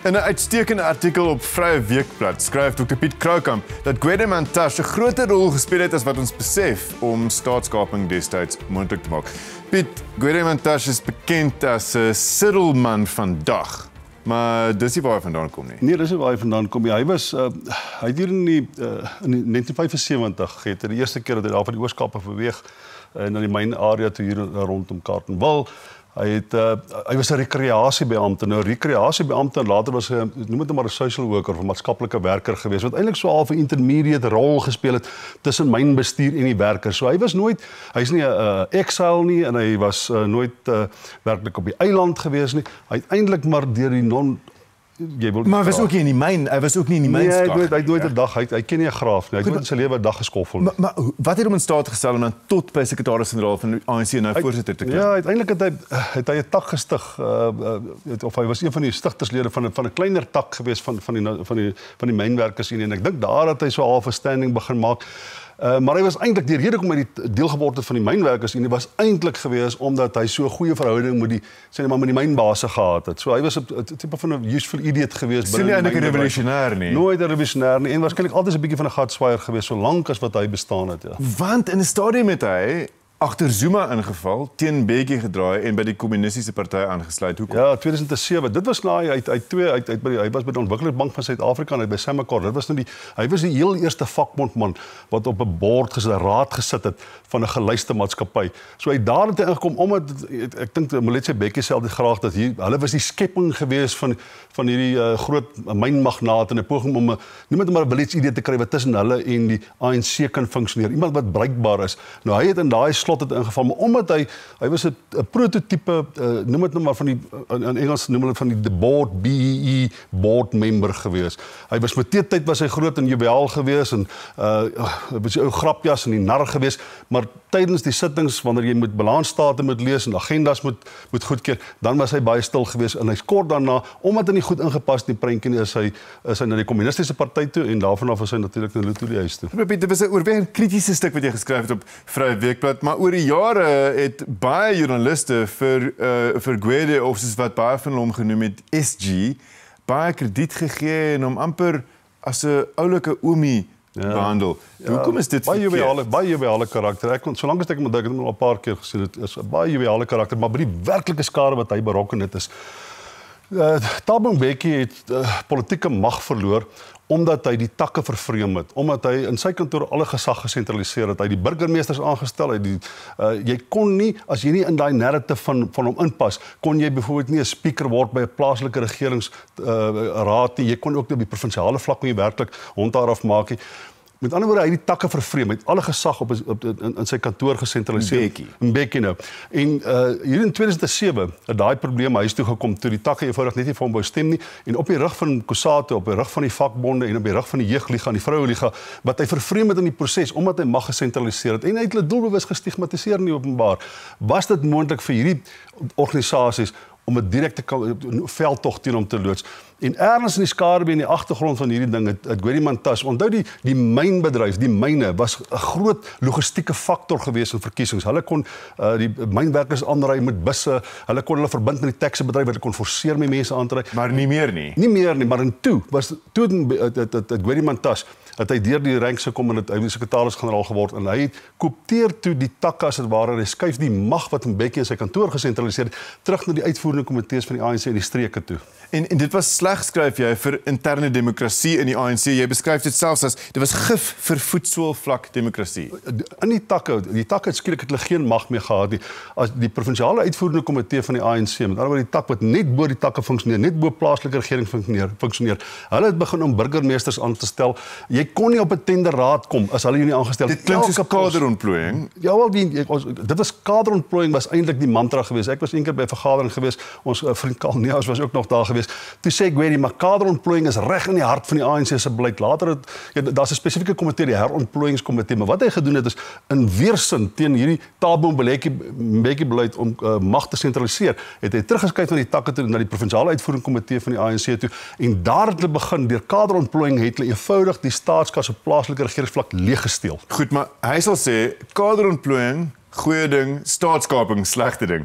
In 'n uitstekende artikel op Vrye Weekblad skryf Dr. Piet Kroukamp dat Gwede Mantashe 'n groter rol gespeel het as wat ons besef om staatskaping destyds moontlik te maak. Piet, Gwede Mantashe is bekend as 'n siddelman van dag, maar dis nie waar hy vandaan kom nie. Nee, dis nie waar hy vandaan kom nie. Hy het hier in 1975 het die eerste keer dat hy daar van die Oos-Kaap beweeg na die myn area toe hier rondom Carletonville. Hy was 'n rekreasiebeampte. Nou rekreasiebeampte en later was hy, noem dit maar 'n social worker of 'n maatskaplike werker geweest wat eintlik so half 'n intermediate rol gespeel het tussen mynbestuur en die werkers. So hy's nie 'n exile nie en hy was nooit werklik op die eiland geweest nie. Hy het eintlik maar deur die Maar hy was ook nie in die myn, hy was ook nie in die mynskag. Nee, hy het nooit 'n dag, hy ken nie 'n graaf nie. Hy het nooit in sy lewe 'n dag geskoffel nie. Maar wat het hom in staat gestel om dan tot by sekretaris-generaal van die ANC nou voorsitter te klim? Ja, uiteindelik het hy 'n tak gestig, of hy was een van die stigterslede van 'n kleiner tak geweest van die mynwerkersunie en ek dink daar het hy so half 'n standing begin maak. Maar hy was eintlik die rede hoekom hy deel geword het van die mynwerkersunie was eintlik geweest omdat hy so 'n goeie verhouding met die mynbase gehad het. So hy was 'n tipe van 'n useful idiot geweest binne die eintlik 'n revolusionêr nie. Nooit 'n revolusionêr nie en waarskynlik altyd 'n bietjie van 'n gatswaaier geweest solank as wat hy bestaan het, ja. Want in 'n stadium het hy agter Zuma ingeval, teen Mbeki gedraai en by die kommunistiese party aangesluit. Hoekom? Ja, 2007. Dit was na hy was by die Ontwikkelingsbank van Suid-Afrika en hy by Semacor. Dit was hy was die heel eerste vakbondman wat op 'n raad gesit het van 'n gelyste maatskappy. So hy daar het ingekom omdat ek dink Moletsi Mbeki self het graag dat hulle was die skepping gewees van hierdie groot mynmagnaat en 'n poging om niemand maar 'n beleidsidee te kry wat tussen hulle en die ANC kan funksioneer. Iemand wat bruikbaar is. Nou hy het in daai slot het ingeval, maar omdat hy was 'n prototipe, noem dit nou maar van die, in Engels noem hulle van die board, BEE, board member gewees. Hy was met tyd was hy groot en joviaal gewees en was 'n ou grapjas en die nar gewees, maar tydens die sittings wanneer jy moet balansstate moet lees en agendas moet goedkeur, dan was hy baie stil gewees en hy's kort daarna, omdat hy nie goed ingepas in die prentjie nie, is hy na die kommunistiese party toe en daarvan af is hy natuurlik na die huis toe. Dit was 'n oorwegend kritiese stuk wat jy geskryf het op Vrye Weekblad, maar oor die jare het baie joernaliste vir Gwede, of soos wat baie van hom genoem het, SG, baie krediet gegee en hom amper as 'n oulike oomie behandel. Hoekom is dit baie joviale karakter? Solank as ek moet dink, ek het hom al 'n paar keer gesien, dit is 'n baie joviale karakter, maar by die werklike skade wat hy berokken het is Thabo Mbeki het politieke mag verloor omdat hy die takke vervreem het, omdat hy in sy kantoor alle gesag gesentraliseer het, hy die burgemeesters aangestel, jy kon nie, as jy nie in daai narrative van hom inpas, kon jy byvoorbeeld nie 'n speaker word by 'n plaaslike regeringsraad nie, jy kon ook op die provinsiale vlak nie werklik hond daaraf maak nie. Met ander woorde, hy het die takke vervreem, hy het alle gesag in sy kantoor gesentraliseer. Mbeki nou. En hier in 2007 het daai probleem huis toe gekom toe die takke eenvoudig net nie vir hom wou stem nie en op die rug van Kusatu, op die rug van die vakbonde en op die rug van die jeugliga en die vroueliga wat hy vervreem het in die proses omdat hy mag gesentraliseer het en hy het hulle doelbewus gestigmatiseer in die openbaar. Was dit moontlik vir hierdie organisasies om 'n direkte veldtog teen hom te loods? En ergens in die skaduwee in die agtergrond van hierdie ding het Gwede Mantashe, onthou die mynbedryf, die myne was 'n groot logistieke faktor gewees in verkiesings. Hulle kon die mynwerkers aanry met busse, hulle kon hulle verbind met die taxibedryf, hulle kon forceer my mense aan te ry. Maar nie meer nie. Nie meer nie, maar in toe het Gwede Mantashe dat hy deur die ranks gekom en hy was sekretaris-generaal geword en hy koopteer toe die takke as dit ware, hy skuif die mag wat Mbeki in sy kantoor gesentraliseer het, terug na die uitvoerende komitees van die ANC in die streke toe. En dit was sleg, skryf jy, vir interne demokrasie in die ANC. Jy beskryf dit selfs as dit was gif vir voetsoolvlak demokrasie. In die takke het skielik het hulle geen mag meer gehad nie. As die provinsiale uitvoerende komitee van die ANC, met ander woorde die tak wat net bo die takke funksioneer, net bo plaaslike regering funksioneer. Hulle het begin om burgemeesters aan te stel. Jy kon nie op 'n tenderraad kom as hulle jou nie aangestel het. Dit klink soos 'n kaderontplooiing. Ja, wel dit was kaderontplooiing was eintlik die mantra geweest. Ek was eendag by 'n vergadering geweest. Ons vriend Karl Neus was ook nog daar geweest. Toe sê Gwede, maar kaderontplooiing is reg in die hart van die ANC se beleid. Later daar's 'n spesifieke komitee, die herontplooiingskomitee, maar wat hy gedoen het is in weerstand teen hierdie Thabo Mbeki beleid om mag te sentraliseer, het hy teruggeskuif na die takke toe na die provinsiale uitvoerende komitee van die ANC toe en daar het hulle begin deur kaderontplooiing het hulle eenvoudig die staatskas op plaaslike regeringsvlak leeggesteel. Goed, maar hy sal sê kaderontplooiing, goeie ding, staatskaping, slegte ding.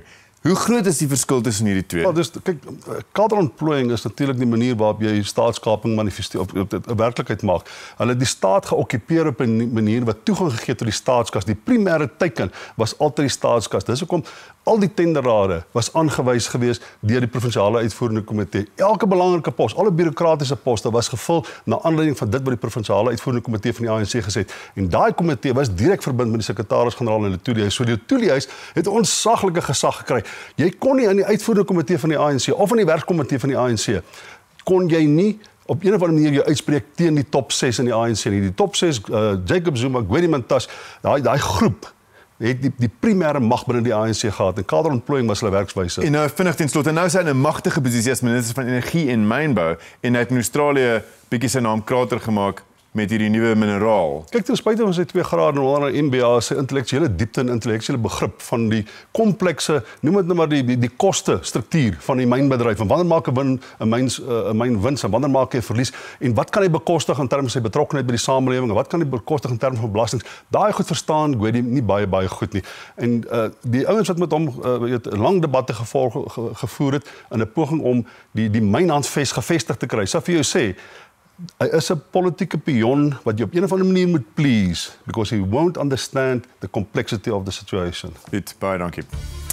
Hoe groot is die verskil tussen hierdie twee? Ja, dus kyk, kaderontplooiing is natuurlik die manier waarop jy staatskaping manifesteer of 'n werklikheid maak. Hulle het die staat geokkupeer op 'n manier wat toegang gegee het tot die staatskas. Die primêre teiken was altyd die staatskas. Dis hoekom al die tenderrade was aangewys gewees deur die provinsiale uitvoerende komitee. Elke belangrike pos, alle bureaukratiese poste was gevul na aanleiding van dit wat die provinsiale uitvoerende komitee van die ANC gesê het. En daai komitee was direk verbind met die sekretaris-generaal en die toeliehuis. So die toeliehuis het 'n ontsaglike gesag gekry. Jy kon nie in die uitvoerende komitee van die ANC of in die werkkomitee van die ANC kon jy nie op een of ander manier jou uitspreek teen die top 6 in die ANC nie. Die top 6, Jacob Zuma, Gwede Mantashe, daai groep het die primêre mag binne die ANC gehad en kaderontplooiing was hulle werkswyse. En nou vinnig ten slotte, nou is hy in 'n magtige posisie as minister van energie en mynbou en hy het in Australië bietjie sy naam krater gemaak met hierdie nuwe mineraal. Kyk, ten spyte van sy 2 grade onder MBA, sy intellektuele diepte en intellektuele begrip van die komplekse, noem dit nou maar die koste struktuur van die mynbedryf. En wanneer maak 'n myn wins en wanneer maak hy verlies en wat kan hy bekostig in terme van sy betrokkeheid by die samelewing en wat kan hy bekostig in terme van belastings? Daai goed verstaan Gwede nie baie goed nie. En die ouens wat met hom 'n lang debatte gevoer het in 'n poging om die mynhandves gevestig te kry. Sal vir jou sê hy is 'n politieke pion wat jy op een of ander manier moet please because he won't understand the complexity of the situation. Piet, baie dankie.